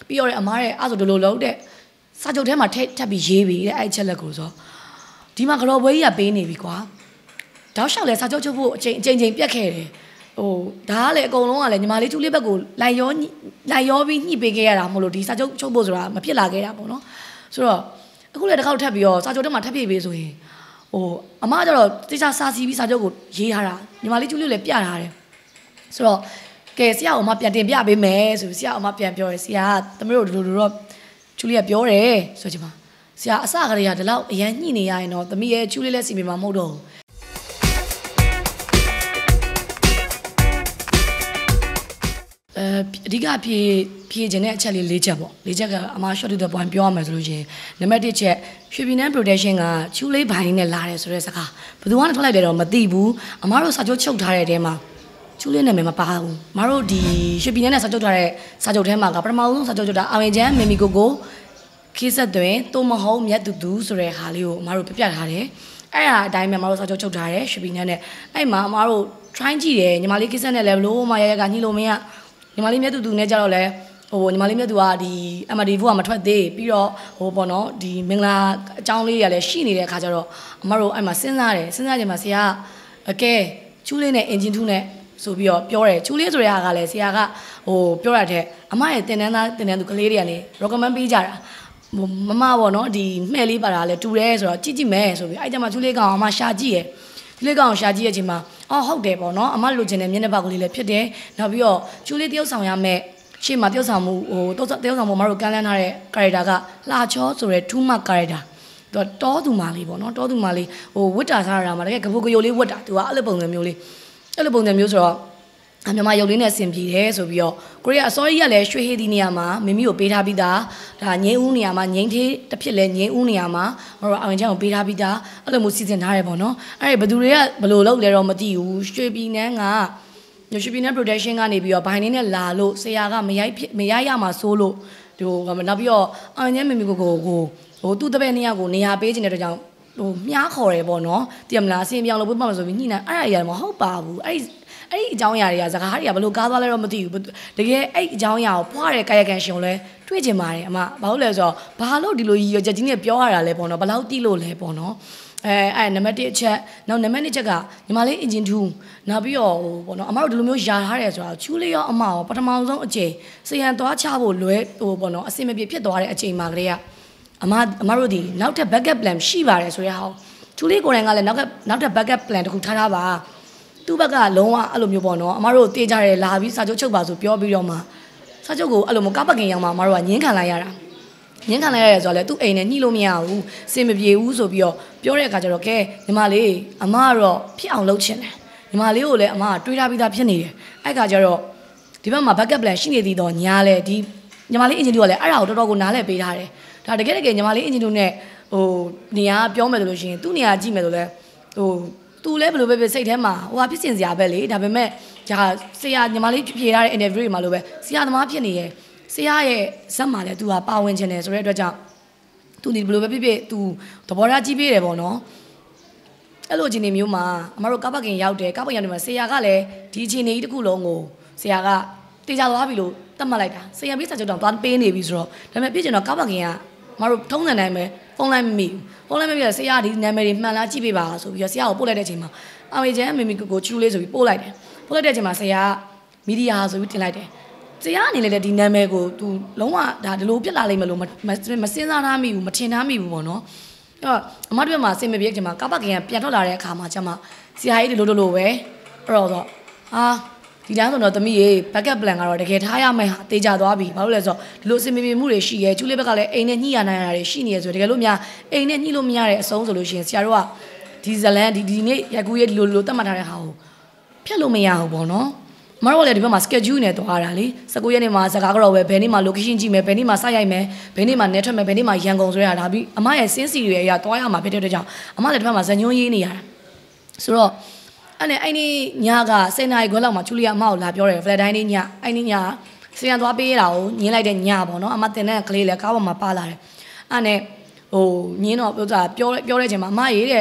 ပြီးတော့အမားရဲ့အဲ့ဆိုဒီလိုလုံးတဲ့စာချုပ်ထဲမှာထပ်ပြီးရေးပြီးတဲ့အဲ့ချက်လက်ကိုဆိုဒီမှာကလော်ပွဲကြီးကပေးနေပြီကွာတောက်လျှောက်လဲစာချုပ်ချုပ်ဖို့အချိန်ပြတ်ခဲ့တယ်ဟိုဒါကလည်းအကုန်လုံးကလည်းညီမလေးကျူလေးဘက်ကိုလိုက်ရောပြီးညှိပေးခဲ့ရတာမဟုတ်လို့ဒီစာချုပ်ချုပ်ဖို့ဆိုတာမဖြစ်လာခဲ့တာပေါ့နော်ဆိုတော့အခုလည်းတစ်ခေါက်ထပ်ပြီးတော့စာချုပ်ထဲမှာထပ်ဖြည့်ပေးဆိုရင်ဟိုအမကျတော့တိကျစာစီပြီးစာချုပ်ကိုရေးထားတာညီမလေးကျူလေးလည်းပြထားတယ်ဆိုတော့ကဲဆရာအမပြန်တင်ပြပေးမယ်ဆိုပြီးဆရာအမပြန်ပြောတယ်ဆရာကသမီးတို့ဒီလိုတော့ကျူလေးကပြောတယ်ဆိုချင်ပါဆရာအစကလေးကဒီလောက်အရန်ညှိနေရရင်တော့သမီးရဲ့ကျူလေးလည်းစီမံမှာမဟုတ်တော့အဓိကဖြည့်ခြင်းတဲ့အချက်လေး၄ချက်ပေါ့၄ချက်ကအမ short to the point ပြောရမယ်ဆိုလို့ရှိရင်နံပါတ်1ချက်ရွှေပြည်နန်း protection ကချူလေးဘိုင်းနဲ့လာတယ်ဆိုတဲ့စကားဘယ်သူမှထွက်လိုက်တယ်တော့မသိဘူးအမတို့စာချုပ်ချုပ်ထားတဲ့အထဲမှာချူလေးနာမည်မပါဘူးအမတို့ဒီရွှေပြည်နန်းနဲ့စာချုပ်ထားတဲ့စာချုပ်ထဲမှာကပထမဆုံးစာချုပ်ချုပ်တာအောင်ရင်ချမ်းမမီကိုခေးဆက်သွင်းတိုးမဟုတ်မြတ်တူဆိုတဲ့ဟာလေးကိုအမတို့ပြထားတယ်အဲ့ဒါအတိုင်းပဲအမတို့စာချုပ်ချုပ်ထားတယ်ရွှေပြည်နန်းနဲ့အဲ့မှာအမတို့ try ကြည့်တယ်ညီမလေးခေးဆက်နဲ့လည်းဘလို့မှရကညှိလို့မရညီမလေးမြတ်တူနဲ့ကြတော့လဲဟိုညီမလေးမြတ်သူကဒီ MD4 ကမထွက်သေးပြီးတော့ဟိုပေါ့နော်ဒီမင်္ဂလာအကြောင်းလေးတွေကလည်းရှိနေတဲ့အခါကျတော့အမတို့အဲ့မှာစဉ်းစားချိန်မှာဆရာကအကဲချူးလေးနဲ့အင်ဂျင်2နဲ့ဆိုပြီးတော့ပြောတယ်ချူးလေးဆိုတဲ့ဟာကလည်းဆရာကဟိုပြောရတဲ့အမရဲ့တင်တန်းသူကလေးတွေကနေ recommend ပေးကြတာမမပေါ့နော်ဒီမှဲ့လေးပါတာလဲတူတယ်ဆိုတော့ကြည့်မယ်ဆိုပြီးအဲ့ကြမှာချူးလေးကောင်အမရှာကြည့်ရယ်ဒီလေးကောင်ရှာကြည့်ရဲ့အချိန်မှာအော်ဟုတ်တယ်ပေါ့နော်အမလိုချင်တဲ့မျက်နှာပေါက်ကလေးလည်းဖြစ်တယ်နောက်ပြီးတော့ချူးလေးတယောက်ဆောင်ရမယ်ရှေ့မှာတယောက်ဆောင်မှုဟိုတယောက်ဆောင်မှုမတို့ကမ်းလှမ်းထားတဲ့ character ကလှချောဆိုတဲ့ two mark character သူကတောသူမလေးပေါ့နော်တောသူမလေးဟိုဝတ်တာစားရတာမှာတကယ်ကပုကယိုလေးဝတ်တာသူကအဲ့လိုပုံစံမျိုးလေးအဲ့လိုပုံစံမျိုးဆိုတော့မြန်မာရုပ်လေးနဲ့ဆင်ပြေတယ်ဆိုပြီးတော့ကိုရီးယားအစောကြီးကလည်းရွှေဟေးဒီနေရာမှာမိမိကိုပေးထားပြီးသားဒါငိမ့်ဦးနေရာမှာငိမ့်သေးတစ်ဖြစ်လဲငိမ့်ဦးနေရာမှာမတို့အောင်ချမ်းကိုပေးထားပြီးသားအဲ့လိုမျိုးစီစဉ်ထားတယ်ပေါ့နော်အဲ့ဒီဘယ်သူတွေကဘယ်လိုလုပ်လဲတော့မသိဘူးရွှေပြည်နန်းကရွှေပြည်နန်း protection ကနေပြီးတော့ဘိုင်းနေနဲ့လာလို့ဆရာကမရိုက်ရမှာစိုးလို့ဒီနောက်ပြီးတော့အောင်ချမ်းမိမိကိုဟိုသူ့တပည့်နေရာကိုနေရာပေးခြင်းတဲ့အတွက်ကြောင့်ဟိုမြားခေါ်တယ်ပေါ့နော်တည်မလားအစင်ပြောင်းလို့ပြပါမယ်ဆိုပြီးညှိနှိုင်းအဲ့ဒါကြီးမဟုတ်ပါဘူးအဲ့ဒီအကြောင်းအရာတွေကစကားတွေကဘလို့ကားသွားလဲတော့မသိဘူးတကယ်အဲ့အကြောင်းအရာကိုဖွားတဲ့ကာယကံရှင်ကိုလည်းတွေ့ကျင်ပါတယ်အမဘာလို့လဲဆိုတော့ဘာလို့ဒီလိုရည်ရွယ်ချက်ကြီးနဲ့ပြောရတာလဲပေါ့နော်ဘယ်လောက်တိလို့လဲပေါ့နော်အဲ့နံပါတ်1အချက်နောက်နံပါတ်2ချက်ကညီမလေး engine 2နောက်ပြီးတော့ဟိုပေါ့နော်အမတို့ဒီလိုမျိုးယာထားတယ်ဆိုတာချူးလေးရောအမရောပထမဆုံးအချိန်စရန်သွားချဖို့လွဲဟိုပေါ့နော်အစင်မပြေဖြစ်သွားတဲ့အချိန်မှာကလေးကအမတို့ဒီနောက်ထပ် backup plan ရှိပါတယ်ဆိုရအောင်ချူးလေးကိုယ်တိုင်ကလည်းနောက်ထပ် backup plan တခုထားပါသူ့ဘက်ကလုံးဝအဲ့လိုမျိုးပေါ့နော်အမတို့တေးကြတယ်လာပြီးစာချုပ်ချုပ်ပါဆိုပြောပြီးတော့မှစာချုပ်ကိုအဲ့လိုမျိုးကားပကင်ရောက်မှအမတို့ကညင်းခံလိုက်ရတာညင်းခံလိုက်ရတယ်ဆိုတော့လေသူ့အိမ်နဲ့ညှိလို့မရဘူးစင်မပြေဘူးဆိုပြီးတော့ပြောတဲ့အခါကျတော့ကဲညီမလေးအမကတော့ဖြစ်အောင်လုပ်ချင်တယ်ညီမလေးကိုလည်းအမကတွေးထားပြီးသားဖြစ်နေတယ်အဲ့ခါကျတော့ဒီဘက်မှာ backup plan ရှိနေသေးတော့ညာလဲဒီညီမလေး engine တို့ကလည်းအဲ့ဒါကိုတော်တော်ကိုနားလည်ပေးထားတယ်ဒါတကယ်ညီမလေး engine တို့နဲ့ဟိုနေရာပြောမယ်လို့ရှိရင်သူ့နေရာကြည့်မယ်လို့လဲဟိုသူလည်းဘယ်လိုပဲစိတ်ထဲမှာဟိုဟာဖြစ်စင်စရာပဲလေဒါပေမဲ့ဒါဆရာညီမလေးဖြေထားတဲ့ interview တွေမှာလို့ပဲဆရာသမားဖြစ်နေရဲ့ဆရာရဲ့ဇက်မှာလည်းသူကပါဝင်ခြင်းတယ်ဆိုတဲ့အတွက်ကြောင့်သူဒီဘယ်လိုပဲဖြစ်သူသဘောထားကြီးပေးတယ်ပေါ့နော်အဲ့လိုအခြေအနေမျိုးမှာအမတို့ကားပကင်ရောက်တယ်ကားပကင်ရောက်တယ်မှာဆရာကလည်းဒီအခြေအနေကြီးတစ်ခုလုံးကိုဆရာကတေချာသွားပြီလို့သတ်မှတ်လိုက်တာဆရာပြီးစာချုပ်တောင်သွားပေးနေပြီဆိုတော့ဒါပေမဲ့ပြည့်ကျင်တော့ကားပကင်ကမတို့ထုံးစံတိုင်းပဲဖုန်းလိုက်မမိဖုန်းလိုက်မမိတော့ဆရာဒီနာမည်တွေမှန်လားကြည့်ပေးပါဆိုပြီးတော့ဆရာကိုပို့လိုက်တဲ့အချိန်မှာအမေချမ်းမေမီကိုချူလေးဆိုပြီးပို့လိုက်တယ်ပို့လိုက်တဲ့အချိန်မှာဆရာမီဒီယာဆိုပြီးတင်လိုက်တယ်ဆရာအနေနဲ့လည်းဒီနာမည်ကိုသူလုံးဝဒါဒီလိုပြစ်လာလိမ့်မယ်လို့မစဉ်းစားထားမိဘူးမထင်ထားမိဘူးပေါ့နော်အဲ့တော့အမတို့မှာစင်မပြေတဲ့အချိန်မှာကားပကင်ကပြန်ထွက်လာတဲ့အခါမှာကျမဆရာကြီးဒီလိုပဲအဲ့တော့ဟာဒီတိုင်းဆိုတော့သမီးရေ backup plan ကတော့တကယ်ထားရမယ်ဟာတေးကြသွားပြီဘာလို့လဲဆိုတော့ဒီလိုအစင်မပြေမှုတွေရှိရဲကျူးလေးဘက်ကလည်းအိမ်နဲ့ညှိရနိုင်ရတာတွေရှိနေရဆိုတကယ်လို့များအိမ်နဲ့ညှိလို့မရတဲ့အဆုံးဆိုလို့ရှိရင်ဆရာတို့ကဒီဇလန်ဒီနေ့ရက်ကူးရဲ့ဒီလိုတတ်မှတ်ထားတဲ့ဟာကိုဖြတ်လို့မရဘူးပေါ့နော်မတော်လည်းဒီဘက်မှာ schedule နဲ့သွားတာလေ19ရက်နေ့မှာစကားကြောပဲဘယ်နေ့မှာ location ကြည့်မယ်ဘယ်နေ့မှာစရိုက်မယ်ဘယ်နေ့မှာ net ထွက်မယ်ဘယ်နေ့မှာရန်ကုန်ဆိုရတာပြီးအမရဲ့စင်းစီတွေအရာသွားရမှာဖြစ်တဲ့အတွက်ကြောင့်အမလည်းဒီဘက်မှာဇညွန်းရေးနေရတာဆိုတော့အဲ့ဒီညက10နာရီခွဲလောက်မှာချူလီယာအမကိုလာပြောတယ် flat time နေ့ညအဲ့ဒီညဆရာသွားပေးရတာကိုညင်းလိုက်တဲ့ညပေါ့နော်အမတင်တဲ့ကလေးလည်းကားပေါ်မှာပါလာတယ်အဲ့နဲ့ဟိုညင်းတော့ပြောတဲ့အချိန်မှာအမရေးတဲ့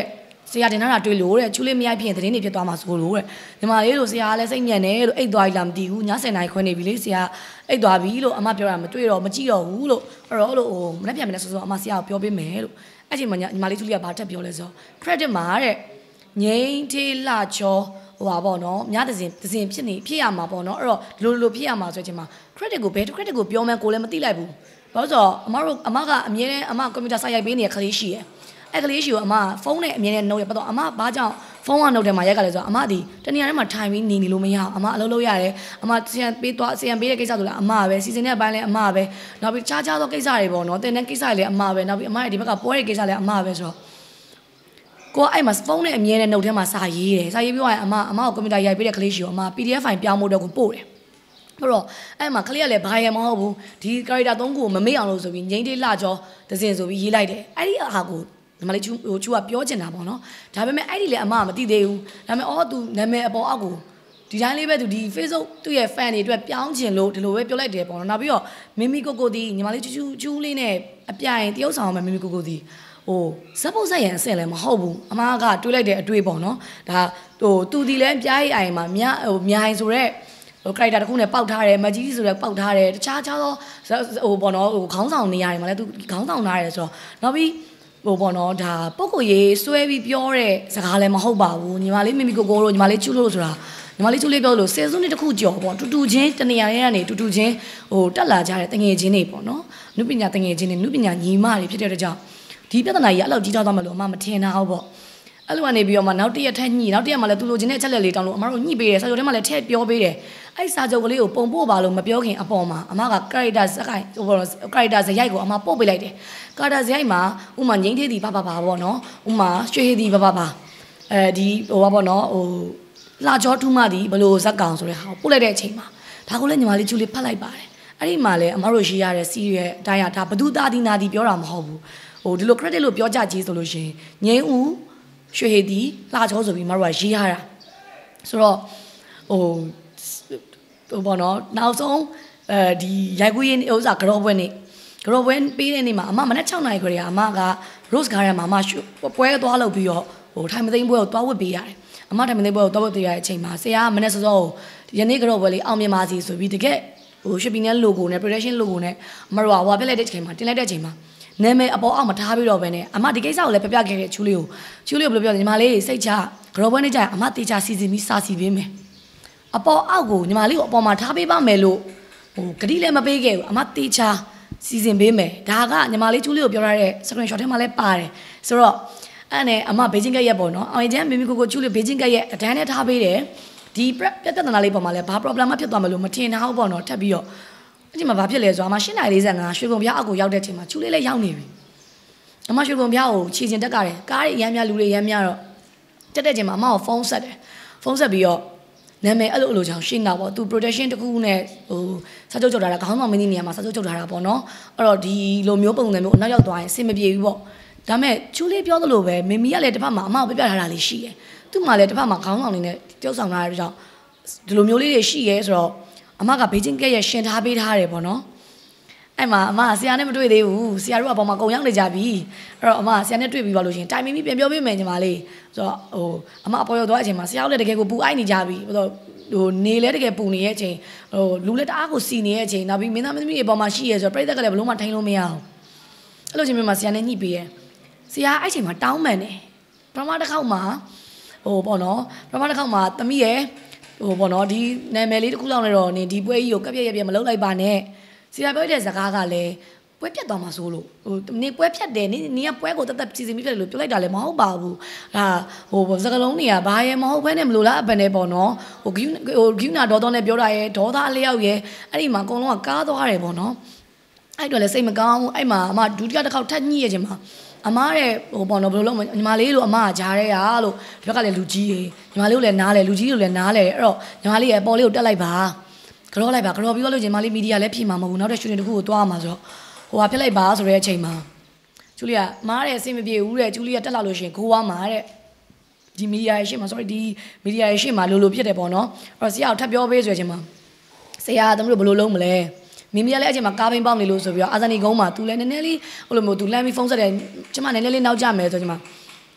ဆရာတင်ထားတာတွေ့လို့တဲ့ချူလေးမရိုက်ဖြစ်ရင်သတင်းတွေဖြစ်သွားမှာဆိုလို့တဲ့ညီမလေးတို့ဆရာကလည်းစိတ်ညံ့နေလို့အိတ်သွားပြီလားမသိဘူးည7 နာရီခွဲနေပြီလေဆရာအိတ်သွားပြီလို့အမပြောတာမတွေ့တော့မကြည့်တော့ဘူးလို့အဲ့တော့လို့ဟိုမနေ့ပြန်မနေ့ဆိုအမဆရာကိုပြောပေးမယ်လို့အဲ့ချိန်မှာညီမလေးချူလေးကဘာထပ်ပြောလဲဆို credit မှာတဲ့ငိမ့်သေးလှချောဟိုပါပေါ့နော်ညတစင်ဖြစ်ရမှာပေါ့နော်အဲ့တော့လိုဖြစ်ရမှာဆိုချိန်မှာ credit ကိုဘယ် credit ကိုပြောမှန်းကိုလည်းမသိလိုက်ဘူးဘာလို့ဆိုတော့အမကအမြဲတမ်းအမကွန်ပျူတာစာရိုက်ပေးနေတဲ့ကလေးရှိရဲ့အဲ့ကလေးရှိကိုအမဖုန်းနဲ့အမြဲတမ်းနှုတ်ရပတ်တော့အမဘာကြောင့်ဖုန်းကနှုတ်ထဲမှာရိုက်ကလဲဆိုတော့အမဒီတနေရာထဲမှာထိုင်ပြီးနေလို့မရအောင်အမအလုပ်လုပ်ရတယ်အမဆီယံပေးတဲ့ကိစ္စဆိုလည်းအမပဲစီစဉ်တဲ့အပိုင်းလည်းအမပဲနောက်ပြီးခြားသောကိစ္စတွေပေါ့နော်တင်တဲ့ကိစ္စတွေလည်းအမပဲနောက်ပြီးအမရဲ့ဒီဘက်ကပွဲတဲ့ကိစ္စလည်းအမပဲဆိုတော့ကိုအဲ့မှာဖုန်းနဲ့အမြဲတမ်းနှုတ်ထဲမှာစာရေးတယ်စာရေးပြီးတော့အမကိုကွန်ပျူတာရိုက်ပေးတဲ့ကလေးရှိကိုအမ PDF ဖိုင်ပြောင်းဖို့တော့ကိုပို့တယ်အဲ့တော့အဲ့မှာကလေးကလည်းဘာရမဟုတ်ဘူးဒီ character 3ခုကိုမမေ့အောင်လို့ဆိုပြီးငိမ့်သေးလှကြောဒဇင်ဆိုပြီးရေးလိုက်တယ်အဲ့ဒီအားကိုညီမလေးချူကပြောချင်တာပေါ့နော်ဒါပေမဲ့အဲ့ဒီလေအမကမသိသေးဘူးဒါပေမဲ့သူနာမည်အပေါ်အောက်ကိုဒီတိုင်းလေးပဲသူဒီ Facebook သူ့ရဲ့ fan တွေအတွက်ပြောင်းချင်လို့ဒီလိုပဲပြောလိုက်တယ်ပေါ့နော်နောက်ပြီးတော့မမီကိုဒီညီမလေးချူလေးနဲ့အပြိုင်တရုပ်ဆောင်မယ်မမီကိုဒီဟိုဇက်ပုတ်ဆက်ရန်အဆင့်လည်းမဟုတ်ဘူးအမကတွေးလိုက်တဲ့အတွေ့ပေါ့နော်ဒါသူဒီလဲပြားရိပ်အိမ်မှာမြိုင်ဆိုတဲ့ဟို character တစ်ခုနဲ့ပေါက်ထားတယ်မကြီးဆိုတဲ့ပေါက်ထားတယ်တခြားသောဟိုပေါ့နော်ဟိုခေါင်းဆောင်နေရတယ်မှာလဲသူခေါင်းဆောင်ထားတယ်ဆိုတော့နောက်ပြီးဟိုပေါ့နော်ဒါပုဂ္ဂိုလ်ရေးဆွဲပြီးပြောတဲ့စကားလည်းမဟုတ်ပါဘူးညီမလေးမိမိကိုတို့ညီမလေးချူလို့ဆိုတာညီမလေးချူလေးပြောလို့ဆယ်စုနှစ်တစ်ခုကျော်ပေါ့တူချင်းတနေရာတွေကနေတူချင်းဟိုတက်လာကြတဲ့တငယ်ချင်းတွေပေါ့နော်နုပညာတငယ်ချင်းတွေနုပညာညီမတွေဖြစ်တဲ့အတွက်ကြောင့်ဒီပြဿနာကြီးအဲ့လောက်ကြီးသွားမှလို့အမမထင်တာဟုတ်ပေါ့အဲ့လိုကနေပြီးတော့မှနောက်တစ်ရက်ထက်ညှိနောက်တစ်ရက်မှလည်းသူလိုချင်တဲ့အချက်လက်လေးတောင်းလို့အမတို့ညှိပေးတယ်စာချုပ်ထဲမှာလည်းထည့်ပြောပေးတယ်အဲ့စာချုပ်ကလေးကိုပုံပို့ပါလို့မပြောခင်အပေါ်မှာအမက character စကိုင်းဟို character ဇယိုက်ကိုအမပို့ပေးလိုက်တယ် character ဇယိုက်မှာဥမာငိမ့်သေးသည်ဘာပေါ့နော်ဥမာရွှေသည်ဘာဒီဟိုပါပေါ့နော်ဟိုလာကြောထူးမှသည်ဘလို့ဇက်ကောင်ဆိုတဲ့ဟာကိုပို့လိုက်တဲ့အချိန်မှာဒါကိုလည်းညီမလေးကျူလေးဖတ်လိုက်ပါတယ်အဲ့ဒီမှာလည်းအမတို့ရှိရတဲ့စီးရဲ့အတိုင်းအတာဘသူသားဒီနာဒီပြောတာမဟုတ်ဘူးဟိုဒီလို credit လို့ပြောကြကြီးဆိုလို့ရှိရင်ငိမ့်ဦးရွှေသည်လာကြောဆိုပြီးမတို့ကရေးရတာဆိုတော့ဟိုဘောနော်နောက်ဆုံးဒီရိုက်ကူးရေးဥစ္စာကြောပွဲနေ့ပေးတဲ့နေ့မှာအမမနေ့6 နာရီခွဲကအမက Rose Garden မှာအမပွဲသွားလုပ်ပြီးတော့ဟိုထိုင်မသိမ်းပွဲကိုသွားဝတ်ပေးရတယ်အမထိုင်မသိမ်းပွဲကိုသွားဝတ်ပေးရတဲ့အချိန်မှာဆရာကမနေ့စောစောယနေ့ကြောပွဲလေးအောင်မြင်ပါစီဆိုပြီးတကယ်ဟို shipping နဲ့ logo နဲ့ production logo နဲ့အမတို့ကဟိုပြလိုက်တဲ့အချိန်မှာတင်လိုက်တဲ့အချိန်မှာနာမည်အပေါ်အောက်မထားပြီးတော့ပဲနဲ့အမဒီကိစ္စကိုလည်းပြပြခဲ့တဲ့ချူလေးကိုဘယ်လိုပြောညီမလေးစိတ်ချကြောပွဲနေ့ကျရင်အမတေချာစီစဉ်ပြီးစာစီပေးမယ်အပေါ်အောက်ကိုညီမလေးကိုအပေါ်မှာထားပေးပါမယ်လို့ဟိုဂတိလည်းမပေးခဲ့ဘူးအမတေချာစီစဉ်ပေးမယ်ဒါကညီမလေးချူလေးကိုပြောရတဲ့ screenshot ထဲမှာလည်းပါတယ်ဆိုတော့အဲ့နဲ့အမဘေဂျင်းကက်ရက်ပေါ့နော်အောင်ရင်ကျန်မိမိကိုချူလေးဘေဂျင်းကက်ရက်အတန်းနဲ့ထားပေးတယ်ဒီပြဿနာလေးပေါ်မှာလည်းဘာ problem မှဖြစ်သွားမလို့မထင်တာဟုတ်ပေါ့နော်ထပ်ပြီးတော့အဲ့ဒီမှာဘာဖြစ်လဲဆိုတော့အမ8:45ရွှေကုန်ပြားအောက်ကိုရောက်တဲ့အချိန်မှာချူလေးလည်းရောက်နေပြီအမရွှေကုန်ပြားကိုခြေကျင်တက်ကြတယ်ကားတွေအရမ်းများလူတွေအရမ်းများတော့တက်တဲ့ချိန်မှာအမကိုဖုန်းဆက်တယ်ဖုန်းဆက်ပြီးတော့နာမည်အဲ့လိုကြောင့်ရှင်းတာပေါ့သူ protection တခုနဲ့ဟိုစာချုပ်ချုပ်ထားတာခေါင်းဆောင်မင်းကြီးနေရာမှာစာချုပ်ချုပ်ထားတာပေါ့နော်အဲ့တော့ဒီလိုမျိုးပုံစံမျိုးအနောက်ရောက်သွားရင်အဆင်မပြေဘူးပေါ့ဒါမဲ့ချူလေးပြောသလိုပဲမမီကလည်းတစ်ဖက်မှာအမကိုပြပြထားတာလေးရှိတယ်သူ့မှာလည်းတစ်ဖက်မှာခေါင်းဆောင်နေနဲ့ကြောက်ဆောင်ထားတဲ့ကြောင့်ဒီလိုမျိုးလေးတွေရှိရဲဆိုတော့အမကဘေဂျင်းကက်ရဲ့ရှင်ထားပေးထားတယ်ပေါ့နော်အဲ့မှာအမဆရာနဲ့မတွေ့သေးဘူးဆရာတို့ကပေါ်မှာကုံရောက်နေကြပြီအဲ့တော့အမဆရာနဲ့တွေ့ပြီးပါလို့ရှင်တိုင်မင်းပြီးပြန်ပြောပေးမယ်ညီမလေးဆိုတော့ဟိုအမအပေါ်ရောက်သွားတဲ့အချိန်မှာဆရာတို့လည်းတကယ်ကိုပူအိုက်နေကြပြီဆိုတော့ဟိုနေလဲတကယ်ပူနေတဲ့အချိန်ဟိုလူလည်းတအားကိုစီနေတဲ့အချိန်နောက်ပြီးမင်းသားမသမီးတွေပေါ်မှာရှိရဲဆိုတော့ပြိတ္တကလည်းဘလို့မှထိန်လို့မရအောင်အဲ့လိုချင်းမျိုးမှာဆရာနဲ့ညှိပေးရဲဆရာအဲ့ချိန်မှာတောင်းပန်တယ်ပထမတစ်ခေါက်မှာဟိုပေါ့နော်ပထမတစ်ခေါက်မှာသမီးရဲ့ဟိုပေါ့နော်ဒီနာမည်လေးတစ်ခုလောက်နဲ့တော့နင်ဒီပွဲကြီးကိုကပ်ပြက်မလုပ်လိုက်ပါနဲ့ဆရာပြောတဲ့စကားကလည်းပွဲပြတ်သွားမှာဆိုလို့ဟိုနေပွဲဖြတ်တယ်နေကပွဲကိုတက်စီစဉ်ပြီးပြတ်တယ်လို့ပြောလိုက်တာလည်းမဟုတ်ပါဘူးဒါဟိုစကလုံးတွေကဘာရဲမဟုတ်ဘဲနဲ့မလို့လားအပန်နဲ့ပေါ့နော်ဟိုဂယူနာဒေါသောနဲ့ပြောတာရဲဒေါသအလျောက်ရဲအဲ့ဒီမှာအကုန်လုံးကကားသွားတယ်ပေါ့နော်အဲ့တော့လည်းစိတ်မကောင်းဘူးအဲ့မှာအမဒုတိယတစ်ခေါက်ထပ်ညှိရခြင်းမှာအမားတဲ့ဟိုပေါ့နော်ဘယ်လိုလုပ်မလဲညီမလေးလို့အမကဂျားရဲရလို့ဒီဘက်ကလည်းလူကြီးတွေညီမလေးကိုလည်းနားလဲလူကြီးတို့လည်းနားလဲအဲ့တော့ညီမလေးရဲ့အပေါ်လေးကိုတက်လိုက်ပါကြောလိုက်ပါကြောပြီးတော့လို့ညီမလေးမီဒီယာလည်းဖြေမှာမဟုတ်ဘူးနောက်တဲ့ရှင်တစ်ခုကိုတွားမှာဆိုတော့ဟိုဟာဖြစ်လိုက်ပါဆိုတဲ့အချိန်မှာကျူလီကမားတဲ့အဆင်မပြေဘူးတဲ့ကျူလီကတက်လာလို့ရှင်ကိုဝါမှာတဲ့ဒီမီဒီယာရဲ့ရှေ့မှာ sorry ဒီမီဒီယာရဲ့ရှေ့မှာလိုဖြစ်တယ်ပေါ့နော်အဲ့တော့ဆရာကိုထပ်ပြောပေးဆိုတဲ့အချိန်မှာဆရာကသမီးတို့ဘယ်လိုလုပ်မလဲမိမိကလည်းအချိန်မှာကားဘင်းပေါက်နေလို့ဆိုပြီးတော့အာဇာနီကုန်းမှာသူလည်းနည်းနည်းလေးဟိုလိုမျိုးသူလမ်းပြီးဖုန်းဆက်တယ်ကျမနည်းနည်းလေးနောက်ကျမယ်ဆိုချိန်မှာ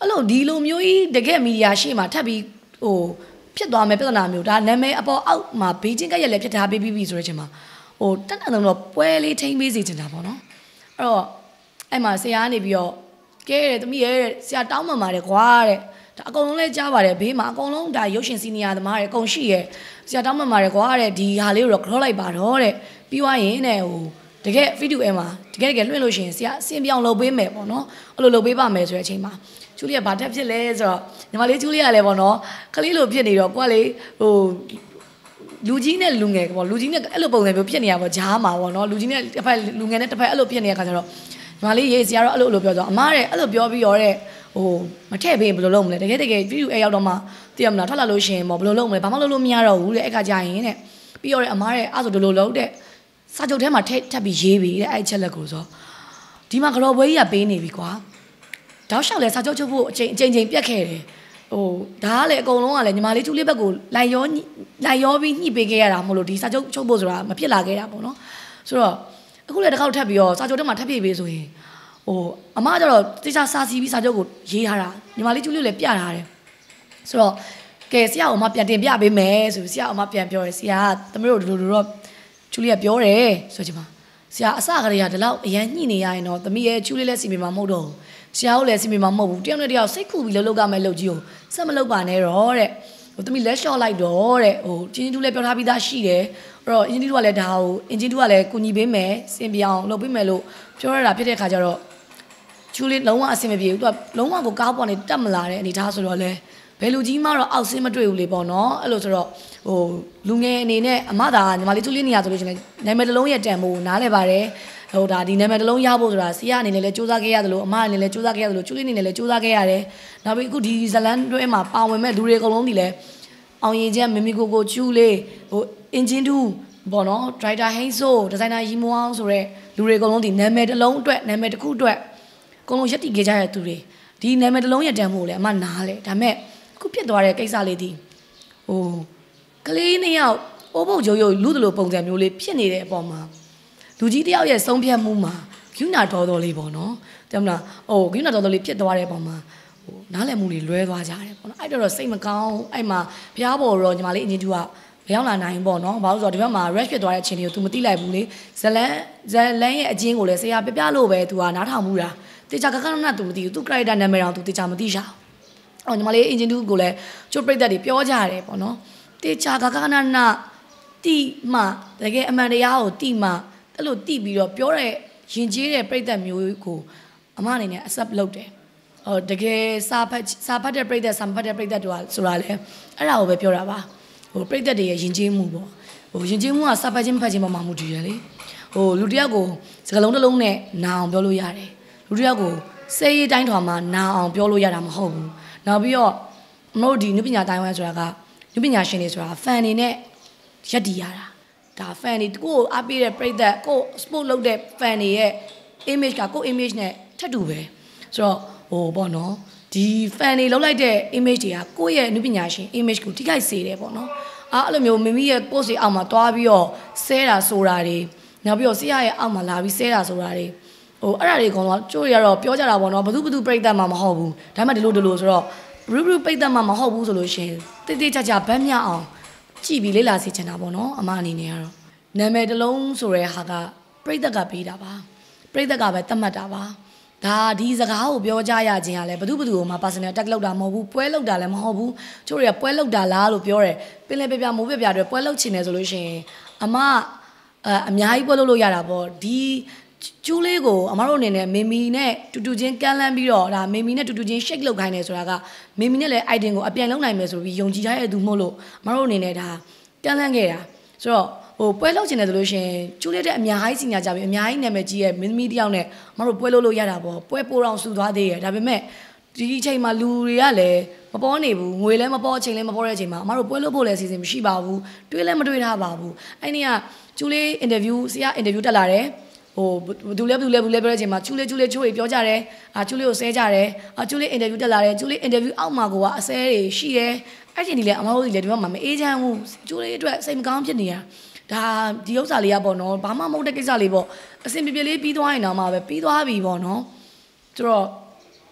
အဲ့လိုဒီလိုမျိုးကြီးတကယ်မီဒီယာရှေ့မှာထပ်ပြီးဟိုဖြစ်သွားမယ်ပြဿနာမျိုးဒါနာမည်အပေါ်အောက်မှာဘေးချင်းကက်ရက်လည်းဖြစ်ထားပြီးပြီဆိုတဲ့အချိန်မှာဟိုတက်တဲ့တော့ပွဲလေးထိမ့်ပေးစီချင်တာပေါ့နော်အဲ့တော့အဲ့မှာဆရာကနေပြီးတော့ကဲတဲ့သမီးရဲ့ဆရာတောင်းမှပါတယ်ကွာတဲ့ဒါအကုန်လုံးလဲကြားပါတယ်ဘေးမှာအကုန်လုံးဒါရုပ်ရှင်စီနီယာသမားတွေအကုန်ရှိရဲ့ဆရာတောင်းမှပါတယ်ကွာတဲ့ဒီဟာလေးကိုတော့ခေါ်လိုက်ပါတော့တဲ့ပြီးသွားရင်တဲ့ဟိုတကယ် video မှာတကယ်လွှင့်လို့ရှိရင်ဆရာအစင်ပြောင်းလုပ်ပေးမယ်ပေါ့နော်အဲ့လိုလုပ်ပေးပါမယ်ဆိုတဲ့အချိန်မှာကျူလီကဘာတက်ဖြစ်လဲဆိုတော့ညီမလေးကျူလီကလည်းပေါ့နော်ခလေးလိုဖြစ်နေတော့ကိုကလေဟိုလူကြီးနဲ့လူငယ်ပေါ့လူကြီးနဲ့အဲ့လိုပုံစံမျိုးဖြစ်နေရပေါ့ဂျားမှာပေါ့နော်လူကြီးနဲ့တစ်ဖက်လူငယ်နဲ့တစ်ဖက်အဲ့လိုဖြစ်နေတဲ့အခါကျတော့ညီမလေးရေးဆရာတော့အဲ့လိုပြောတော့အမားတဲ့အဲ့လိုပြောပြီးတော့တဲ့ဟိုမထည့်ပေးဘယ်လိုလုပ်မလဲတကယ် video အဲ့ရောက်တော့မှသိရမလားထွက်လာလို့ရှိရင်ပေါ့ဘယ်လိုလုပ်မလဲဘာမှလုပ်လို့မရတော့ဘူးတဲ့အဲ့ခါကျရင်တဲ့ပြီးတော့တဲ့အမားတဲ့အဲ့ဆိုဒီလိုလုပ်တဲ့စာချုပ်ထဲမှာထပ်ပြီးရေးပြီးတဲ့အဲ့ချက်လက်ကိုဆိုဒီမှာကြော်ပွဲကြီးကပေးနေပြီကွာတောက်လျှောက်လဲစာချုပ်ချုပ်ဖို့အချိန်ပြတ်ခဲ့တယ်ဟိုဒါကလည်းအကုန်လုံးကလည်းညီမလေးကျူလေးဘက်ကိုလိုက်ရောပြီးညှိပေးခဲ့ရတာမဟုတ်လို့ဒီစာချုပ်ချုပ်ဖို့ဆိုတာမဖြစ်လာခဲ့တာပေါ့နော်ဆိုတော့အခုလည်းတစ်ခေါက်ထပ်ပြီးတော့စာချုပ်ထဲမှာထပ်ပြပေးဆိုရင်ဟိုအမကျတော့တေချာစာစီပြီးစာချုပ်ကိုရေးထားတာညီမလေးကျူလေးလည်းပြထားတယ်ဆိုတော့ကဲဆရာအမပြန်တင်ပြပေးမယ်ဆိုပြီးဆရာအမပြန်ပြောတယ်ဆရာကသမီးတို့ဒီလိုတော့ကျူလေးကပြောတယ်ဆိုချင်ပါဆရာအစကတည်းကဒီလောက်အရန်ညှိနေရရင်တော့သမီးရဲ့ကျူလေးလည်းစီမီမှာမဟုတ်တော့ဆရာကိုလည်းစီမီမှာမဟုတ်ဘူးတယောက်နဲ့တယောက်စိတ်ခုပြီးလှုပ်ကမဲ့လှုပ်ကြီးကိုစက်မလှုပ်ပါနဲ့တော့တဲ့ဟိုသမီးလက်လျှော့လိုက်တော့တဲ့ဟိုချင်းတူလည်းပြောထားပြီးသားရှိတယ်အဲ့တော့အင်ဂျင်တူကလည်းဒါဟိုအင်ဂျင်တူကလည်းကူညီပေးမယ်စင်ပြောင်းလုပ်ပေးမယ်လို့ပြောရတာဖြစ်တဲ့ခါကျတော့ကျူလေးလုံးဝအဆင်မပြေဘူးသူကလုံးဝကိုကားပေါ်နေတက်မလာတဲ့အနေထားဆိုတော့လေဘယ်လူကြီးမှတော့အောက်ဆင်းမတွေ့ဘူးလေပေါ့နော်အဲ့လိုဆိုတော့ဟိုလူငယ်အနေနဲ့အမသာညီမလေးကျူလေးနေရဆိုလို့ရှိရင်နာမည်တစ်လုံးရဲ့တန်ဖို့နားလဲပါတယ်ဟိုဒါဒီနာမည်တစ်လုံးရဖို့ဆိုတာဆီရအနေနဲ့လည်းစူးစမ်းခဲ့ရတယ်လို့အမအနေနဲ့လည်းစူးစမ်းခဲ့ရတယ်လို့ကျူလေးအနေနဲ့လည်းစူးစမ်းခဲ့ရတယ်နောက်ပြီးအခုဒီဇလန်တွဲမှာပါဝင်မဲ့လူတွေအကုန်လုံးဒီလည်းအောင်ရင်ချက်မမီကိုကျူလေးဟိုအင်ဂျင်တူပေါ့နော်ဒရိုက်တာဟိန်းဆိုဒီဇိုင်နာရီမွန်အောင်ဆိုတဲ့လူတွေအကုန်လုံးဒီနာမည်တစ်လုံးအတွက်နာမည်တစ်ခုအတွက်အကုန်လုံးရက်တည်ခဲ့ကြတဲ့သူတွေဒီနာမည်တစ်လုံးရဲ့တန်ဖို့လည်းအမနားလေဒါမဲ့ခုဖြစ်သွားတဲ့ကိစ္စလေးဒီဟိုကလေးနှစ်ယောက်အိုးပုတ်ရုပ်လူတို့လိုပုံစံမျိုးလေးဖြစ်နေတဲ့အပေါ်မှာလူကြီးတယောက်ရဲ့ဆုံးဖြတ်မှုမှာဂုဏတော်လေးပေါ့နော်တမလားဟိုဂုဏတော်လေးဖြစ်သွားတဲ့ပုံမှာဟိုနားလည်မှုတွေလွဲသွားကြတယ်ပေါ့နော်အဲ့တော့စိတ်မကောင်းအဲ့မှာဘုရားပေါ်တော့ညီမလေးအင်ဂျင်တူကမရောက်လာနိုင်ပေါ့နော်ဘာလို့ဆိုတော့ဒီဘက်မှာ rush ဖြစ်သွားတဲ့အချိန်လေးကို तू မသိလိုက်ဘူးလေဇလန်ရဲ့အချင်းကိုလည်းဆရာပြလို့ပဲ तू ကနားထောင်မှုတာတေချာကကန तू မသိဘူး तू character နာမည်တောင် तू တေချာမသိရှာအော်ညီမလေးအင်ဂျင်တူကိုလည်းကျုပ်ပြိတ္တတွေပြောကြရတယ်ပေါ့နော်တေချာကကနတိမှတကယ်အမှန်တရားကိုတိမှအဲ့လိုတိပြီးတော့ပြောတဲ့ယဉ်ကျေးတဲ့ပြိတ္တမျိုးကိုအမအနေနဲ့ accept လုပ်တယ်ဟိုတကယ်စာဖတ်တဲ့ပြိတ္တစာမဖတ်တဲ့ပြိတ္တတို့ဆိုတာလဲအဲ့ဒါကိုပဲပြောတာပါဟိုပြိတ္တတွေရဲ့ယဉ်ကျေးမှုပေါ့ဟိုယဉ်ကျေးမှုကစာဖတ်ခြင်းမဖတ်ခြင်းပေါ်မှာမူတည်တယ်လေဟိုလူတစ်ယောက်ကိုစကားလုံးတစ်လုံးနဲ့နာအောင်ပြောလို့ရတယ်လူတစ်ယောက်ကိုစေးရေးတိုင်းထွာမှာနာအောင်ပြောလို့ရတာမဟုတ်ဘူးနောက်ပြီးတော့မတို့ဒီနုပညာတိုင်းဝိုင်းဆိုတာကနုပညာရှင်တွေဆိုတာ fan တွေနဲ့ရက်တည်ရတာဒါ fan တွေကိုအားပေးတဲ့ပရိသတ်ကို sport လုပ်တဲ့ fan တွေရဲ့ image ကကို image နဲ့ထပ်တူပဲဆိုတော့ဟိုပေါ့နော်ဒီ fan တွေလောက်လိုက်တဲ့ image တွေကကိုယ့်ရဲ့နုပညာရှင် image ကိုထိခိုက်စေတယ်ပေါ့နော်အဲ့လိုမျိုးမိမိရဲ့ post တွေအောက်မှာတွားပြီးတော့ဆဲတာဆိုတာတွေနောက်ပြီးတော့ဆရာရဲ့အောက်မှာလာပြီးဆဲတာဆိုတာတွေဟိုအဲ့ဒါတွေကောင်တော့ကျိုးတွေကတော့ပြောကြတာပေါ့နော်ဘသူပြိတ္တမှာမဟုတ်ဘူးဒါမှဒီလိုဆိုတော့ရူပြိတ္တမှာမဟုတ်ဘူးဆိုလို့ရှိရင်တိတိကျကျဗတ်မြအောင်ကြည့်ပြီးလေ့လာစေချင်တာပေါ့နော်အမအနေနဲ့ကတော့နာမည်တစ်လုံးဆိုတဲ့ဟာကပြိတ္တကပေးတာပါပြိတ္တကပဲသတ်မှတ်တာပါဒါဒီစကားကိုပြောကြရခြင်းကလည်းဘသူကိုမှ personal attack လုပ်တာမဟုတ်ဘူးပွဲလုပ်တာလည်းမဟုတ်ဘူးကျိုးတွေကပွဲလုပ်တာလားလို့ပြောတယ်ပင်လေပြပြမိုးပြပြတွေပွဲလုပ်ချင်တယ်ဆိုလို့ရှိရင်အမအများကြီးပွဲလုပ်လို့ရတာပေါ့ဒီကျူးလေးကိုအမတို့အနေနဲ့မေမီနဲ့တူချင်းကမ်းလှမ်းပြီးတော့ဒါမေမီနဲ့တူချင်း shake လုပ်ခိုင်းနေဆိုတာကမေမီနဲ့လည်း item ကိုအပြန်လုံးနိုင်မယ်ဆိုပြီးယုံကြည်ထားတဲ့သူမို့လို့အမတို့အနေနဲ့ဒါကမ်းလှမ်းခဲ့တာဆိုတော့ဟိုပွဲလုပ်ချင်တယ်ဆိုလို့ရှိရင်ကျူးလေးတဲ့အများကြီးစီညာကြပြီးအများကြီးနာမည်ကြီးရဲ့မင်းသမီးတယောက်နဲ့အမတို့ပွဲလုပ်လို့ရတာပေါ့ပွဲပိုးအောင်ဆူသွားသေးရဲ့ဒါပေမဲ့ဒီအချိန်မှာလူတွေကလည်းမပေါ်နေဘူးငွေလည်းမပေါ်အချိန်လည်းမပေါ်တဲ့အချိန်မှာအမတို့ပွဲလုပ်ဖို့လည်းအစီအစဉ်မရှိပါဘူးတွေးလည်းမတွေးထားပါဘူးအဲ့ဒီကကျူးလေး interview ဆရာ interview တက်လာတယ်ဟိုဘယ်သူလဲပြောတဲ့အချိန်မှာကျူးလေးချိုးတွေပြောကြတယ်ကျူးလေးကိုဆဲကြတယ်ကျူးလေး interview တက်လာတယ်ကျူးလေး interview အောက်မှာကအဆဲတွေရှိတယ်အဲ့ဒီလေအမတို့ဒီလေဒီဘက်မှာမအေးချမ်းဘူးကျူးလေးအတွက်စိတ်မကောင်းဖြစ်နေတာဒါဒီဥစ္စာလေးကပေါ့နော်ဘာမှမဟုတ်တဲ့ကိစ္စလေးပေါ့အစင်ပြပြလေးပြီးသွားရင်တော့မှပဲပြီးသွားပြီပေါ့နော်ဆိုတော့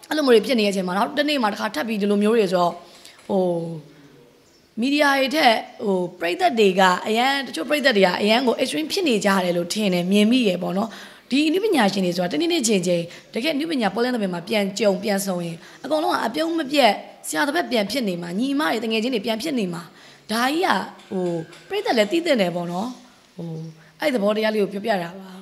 အဲ့လိုမျိုးတွေဖြစ်နေတဲ့အချိန်မှာနောက်တစ်နေ့မှတစ်ခါထပ်ပြီးဒီလိုမျိုးတွေဆိုတော့ဟိုမီဒီယာတွေထက်ဟိုပရိသတ်တွေကအရန်တချို့ပရိသတ်တွေကအရန်ကို extreme ဖြစ်နေကြရတယ်လို့ထင်တယ်မြင်မိရပေါ့နော်ဒီအနုပညာရှင်တွေဆိုတာတနေ့နေ့ချင်းချင်းတကယ်အနုပညာပေါ်လန်းတဲ့ဘက်မှာပြန်ကြုံပြန်ဆုံရင်အကုန်လုံးကအပြုံးမပြတ်ဆရာတစ်ဘက်ပြန်ဖြစ်နေမှာညီမတွေတငယ်ချင်းတွေပြန်ဖြစ်နေမှာဒါကြီးကဟိုပရိသတ်လည်းတည်တဲ့တယ်ပေါ့နော်ဟိုအဲ့ဒီသဘောတရားလေးကိုပြောပြတာပါ